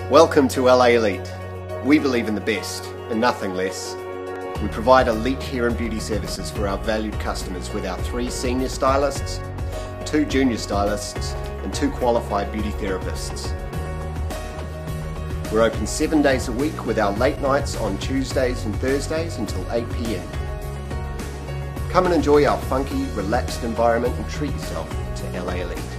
Welcome to LA Elite. We believe in the best and nothing less. We provide elite hair and beauty services for our valued customers with our 3 senior stylists, 2 junior stylists and 2 qualified beauty therapists. We're open 7 days a week with our late nights on Tuesdays and Thursdays until 8 p.m. Come and enjoy our funky, relaxed environment and treat yourself to LA Elite.